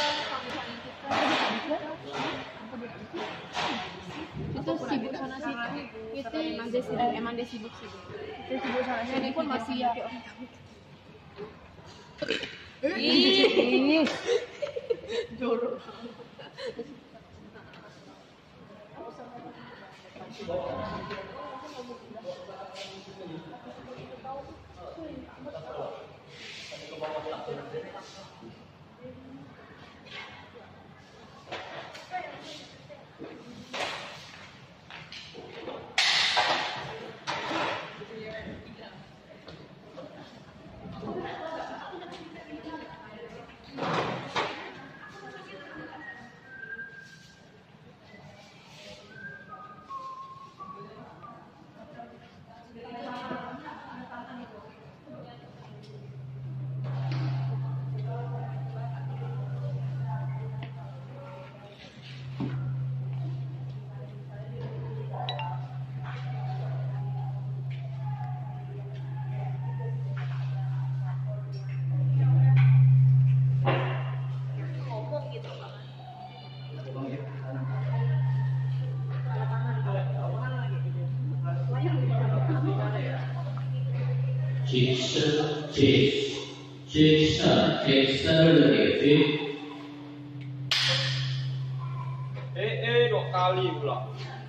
Itu sibuk sana sini. Itu emang dia sibuk sih. Itu sibuk sana sini pun masih ya. Ih, jorok. Dua kali pula.